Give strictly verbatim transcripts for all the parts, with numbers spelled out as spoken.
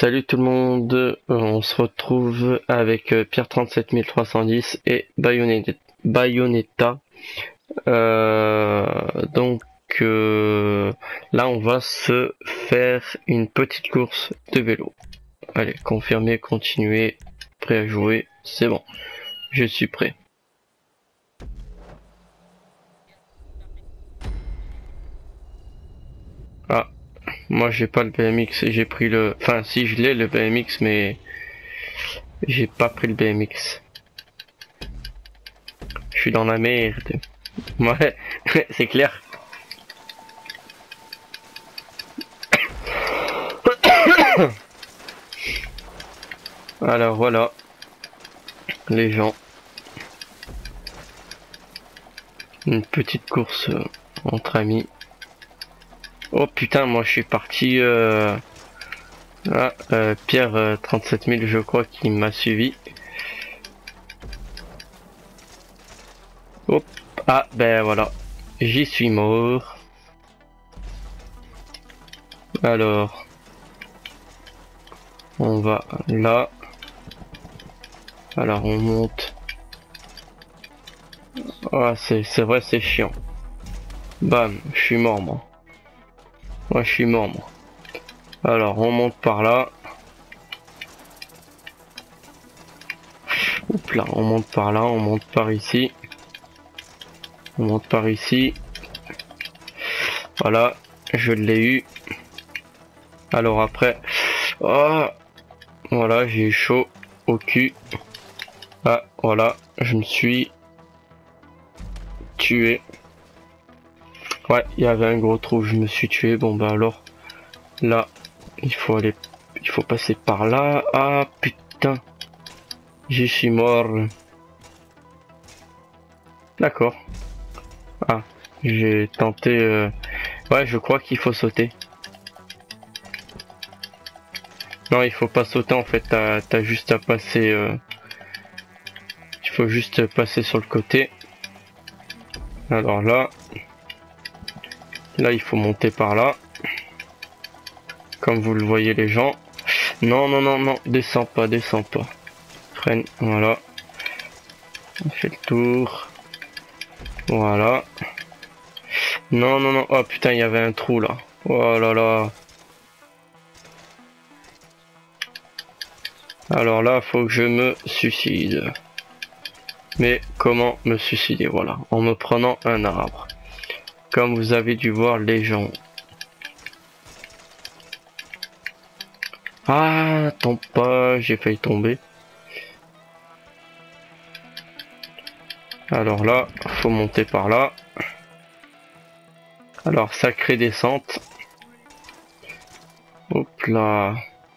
Salut tout le monde, euh, on se retrouve avec euh, Pierre trente-sept mille trois cent dix et Bayonetta. Bayonetta. Euh, donc euh, là on va se faire une petite course de vélo. Allez, confirmer, continuer, prêt à jouer, c'est bon, je suis prêt. Ah, moi j'ai pas le B M X, j'ai pris le... Enfin si je l'ai le B M X mais j'ai pas pris le B M X. Je suis dans la merde. Ouais, c'est clair. Alors voilà, les gens. Une petite course euh, entre amis. Oh putain, moi je suis parti... Euh... Ah, euh, Pierre euh, trente-sept mille je crois qui m'a suivi. Hop, ah ben voilà, j'y suis mort. Alors, on va là. Alors on monte. Ah c'est c'est vrai c'est chiant. Bam, je suis mort moi. Moi je suis mort moi. Alors on monte par là. Oups là, on monte par là, on monte par ici. On monte par ici. Voilà, je l'ai eu. Alors après, oh, voilà, j'ai eu chaud au cul. Ah, voilà, je me suis tué. Ouais, il y avait un gros trou, je me suis tué. Bon bah alors, là, il faut aller, il faut passer par là. Ah putain, j'y suis mort. D'accord. Ah, j'ai tenté. Euh... Ouais, je crois qu'il faut sauter. Non, il faut pas sauter en fait. T'as t'as juste à passer. Euh... Il faut juste passer sur le côté. Alors là, là, il faut monter par là. Comme vous le voyez les gens. Non, non, non, non, descends pas, descends pas. Freine, voilà. On fait le tour. Voilà. Non, non, non. Oh putain, il y avait un trou là. Oh là là. Alors là, faut que je me suicide. Mais comment me suicider? Voilà, en me prenant un arbre. Comme vous avez dû voir les gens. Ah, tombe pas, j'ai failli tomber. Alors là, faut monter par là. Alors, sacrée descente. Hop là.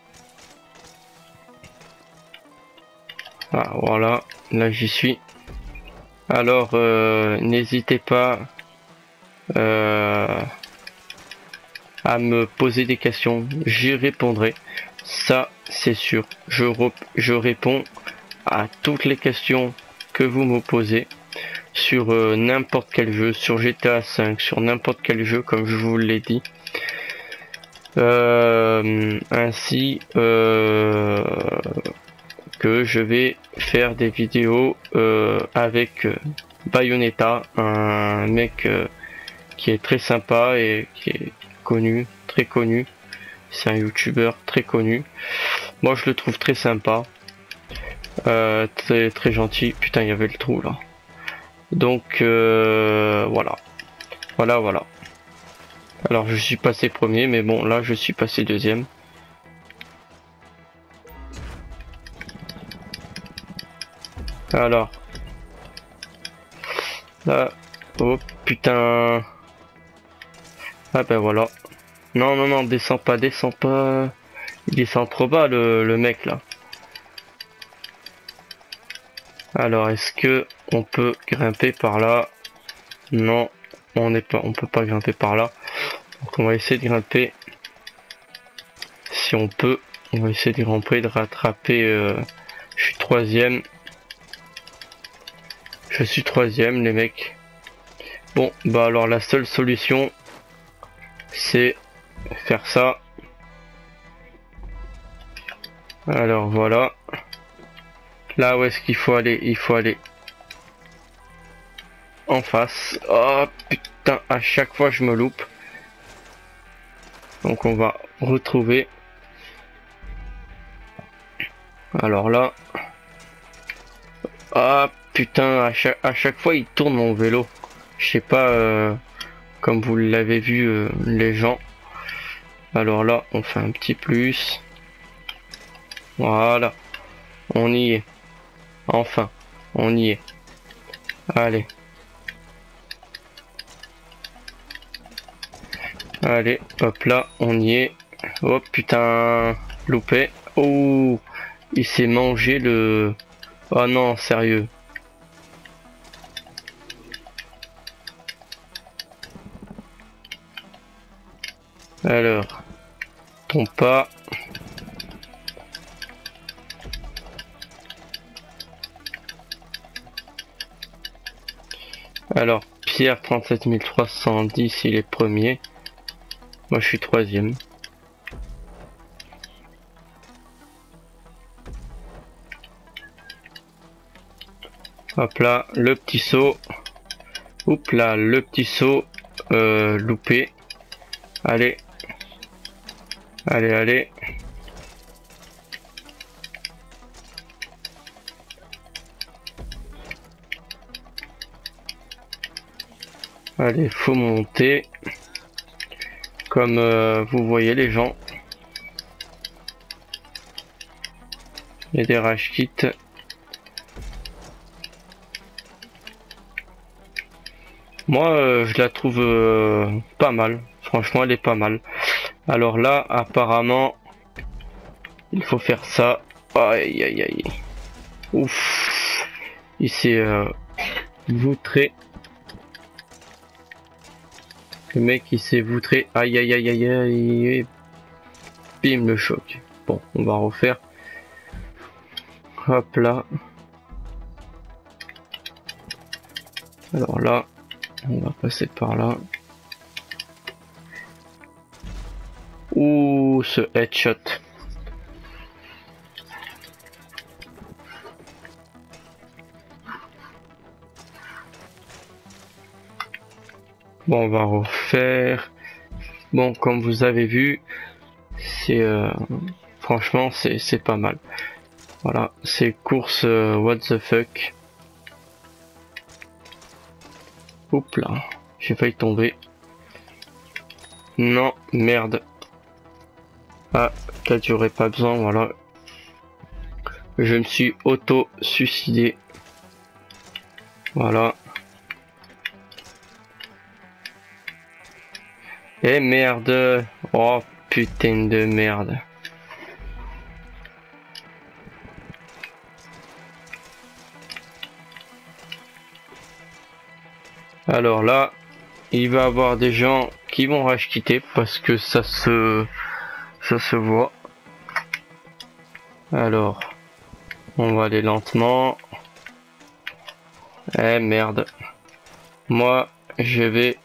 Ah, voilà, là j'y suis. Alors, euh, n'hésitez pas euh, à me poser des questions, j'y répondrai. Ça, c'est sûr. Je, je réponds à toutes les questions que vous me posez sur euh, n'importe quel jeu, sur G T A cinq, sur n'importe quel jeu, comme je vous l'ai dit. Euh, ainsi euh, que je vais faire des vidéos euh, avec euh, Bayonetta, un mec euh, qui est très sympa et qui est connu, très connu. C'est un youtubeur très connu. Moi je le trouve très sympa, euh, très très gentil. Putain, il y avait le trou là. Donc euh, voilà, voilà, voilà. Alors je suis passé premier, mais bon là je suis passé deuxième. Alors là, oh putain. Ah ben voilà. Non non non, descends pas, descends pas. Il descend trop bas le, le mec là. Alors est-ce que on peut grimper par là? Non, on n'est pas, on peut pas grimper par là. Donc on va essayer de grimper. Si on peut, on va essayer de grimper, de rattraper. Euh, je suis troisième. Je suis troisième les mecs. Bon bah alors la seule solution c'est faire ça. Alors voilà. Là où est-ce qu'il faut aller? Il faut aller en face. Oh putain, à chaque fois je me loupe. Donc on va retrouver. Alors là. Ah putain, à chaque, à chaque fois il tourne mon vélo. Je sais pas, euh, comme vous l'avez vu euh, les gens. Alors là, on fait un petit plus. Voilà. On y est. Enfin, on y est. Allez. Allez, hop là, on y est. Oh putain, loupé. Oh, il s'est mangé le... Oh non, sérieux. Alors, tombe pas. Alors, Pierre trente-sept mille trois cent dix, il est premier. Moi, je suis troisième. Hop là, le petit saut. Oups là, le petit saut euh, loupé. Allez. Allez, allez. Allez, faut monter. Comme euh, vous voyez les gens. Il y a des rage kits. Moi, euh, je la trouve euh, pas mal. Franchement, elle est pas mal. Alors là, apparemment, il faut faire ça. Aïe, aïe, aïe. Ouf. Il s'est euh, voutré. Le mec, il s'est voutré. Aïe, aïe, aïe, aïe, aïe. Bim, le choc. Bon, on va refaire. Hop là. Alors là, on va passer par là. Ouh, ce headshot. Bon, on va refaire. Bon, comme vous avez vu, c'est euh, franchement, c'est c'est pas mal. Voilà, c'est course euh, what the fuck. Oups là, j'ai failli tomber. Non, merde. Ah, là tu aurais pas besoin, voilà. Je me suis auto-suicidé. Voilà. Eh merde. Oh putain de merde. Alors là, il va y avoir des gens qui vont rage quitter parce que ça se ça se voit. Alors, on va aller lentement. Eh merde. Moi, je vais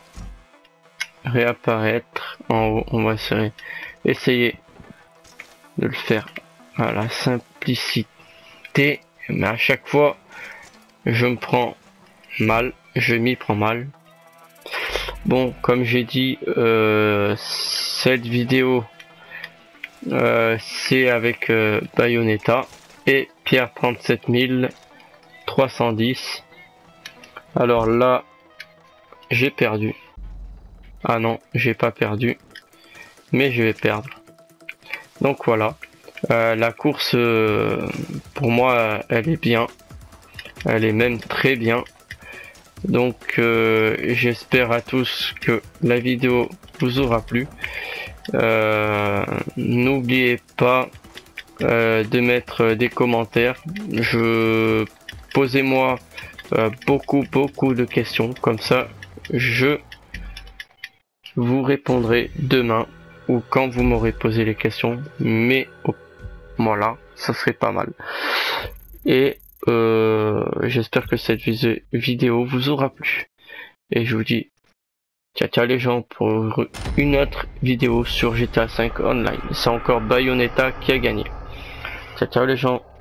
réapparaître en haut. On va essayer, essayer de le faire à la simplicité. Mais à chaque fois, je me prends mal. Je m'y prends mal. Bon, comme j'ai dit, euh, cette vidéo, euh, c'est avec euh, Bayonetta et Pierre trente-sept mille trois cent dix. Alors là, j'ai perdu. Ah non, j'ai pas perdu, mais je vais perdre. Donc voilà, euh, la course, euh, pour moi, elle est bien. Elle est même très bien. Donc euh, j'espère à tous que la vidéo vous aura plu. Euh, n'oubliez pas euh, de mettre des commentaires. Je posez-moi euh, beaucoup beaucoup de questions, comme ça je vous répondrai demain ou quand vous m'aurez posé les questions. Mais oh, voilà, ça serait pas mal. Et Euh, j'espère que cette vidéo vous aura plu. Et je vous dis ciao ciao les gens pour une autre vidéo sur G T A cinq Online. C'est encore Bayonetta qui a gagné. Ciao ciao les gens.